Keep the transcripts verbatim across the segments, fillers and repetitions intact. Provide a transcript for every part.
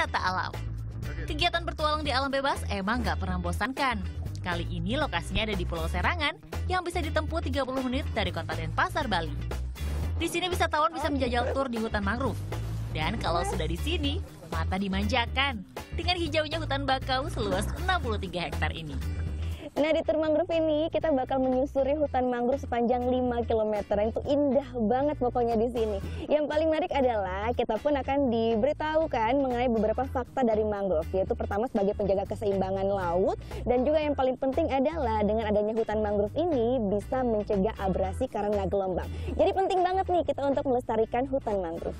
wisata alam. Kegiatan bertualang di alam bebas emang nggak pernah membosankan. Kali ini lokasinya ada di Pulau Serangan yang bisa ditempuh tiga puluh menit dari kota Denpasar, Bali. Di sini wisatawan bisa menjajal tur di hutan mangrove. Dan kalau sudah di sini, mata dimanjakan dengan hijaunya hutan bakau seluas enam puluh tiga hektar ini. Nah, di tur mangrove ini kita bakal menyusuri hutan mangrove sepanjang lima kilometer. Itu indah banget pokoknya di sini. Yang paling menarik adalah kita pun akan diberitahukan mengenai beberapa fakta dari mangrove, yaitu pertama sebagai penjaga keseimbangan laut, dan juga yang paling penting adalah dengan adanya hutan mangrove ini bisa mencegah abrasi karena gelombang. Jadi penting banget nih kita untuk melestarikan hutan mangrove.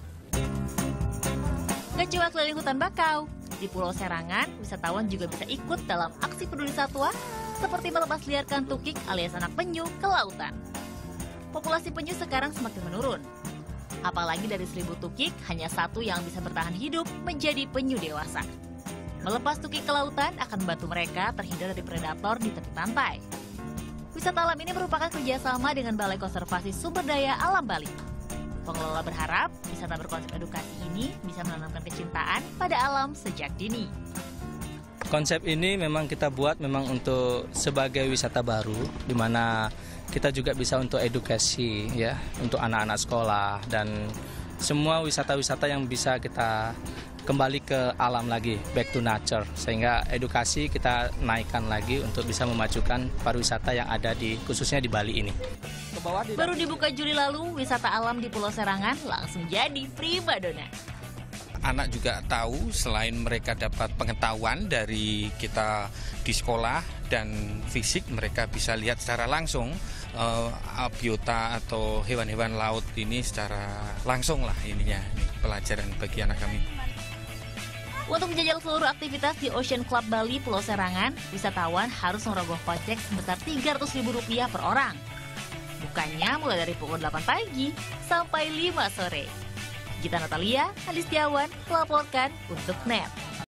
Gak cuma keliling hutan bakau, di Pulau Serangan wisatawan juga bisa ikut dalam aksi peduli satwa seperti melepas liarkan tukik alias anak penyu ke lautan. Populasi penyu sekarang semakin menurun. Apalagi dari seribu tukik, hanya satu yang bisa bertahan hidup menjadi penyu dewasa. Melepas tukik ke lautan akan membantu mereka terhindar dari predator di tepi pantai. Wisata alam ini merupakan kerjasama dengan Balai Konservasi Sumber Daya Alam Bali. Pengelola berharap wisata berkonsep edukasi ini bisa menanamkan kecintaan pada alam sejak dini. Konsep ini memang kita buat memang untuk sebagai wisata baru, di mana kita juga bisa untuk edukasi ya, untuk anak-anak sekolah dan semua wisata-wisata yang bisa kita kembali ke alam lagi, back to nature, sehingga edukasi kita naikkan lagi untuk bisa memajukan pariwisata yang ada di khususnya di Bali ini. Baru dibuka Juli lalu, wisata alam di Pulau Serangan langsung jadi primadona. Anak juga tahu selain mereka dapat pengetahuan dari kita di sekolah dan fisik, mereka bisa lihat secara langsung uh, biota atau hewan-hewan laut ini secara langsung lah ininya, ini pelajaran bagi anak kami. Untuk menjajal seluruh aktivitas di Ocean Club Bali Pulau Serangan, wisatawan harus merogoh kocek sebesar tiga ratus ribu rupiah per orang. Bukanya mulai dari pukul delapan pagi sampai lima sore. Gita Natalia, Adi Setiawan, melaporkan untuk N E T.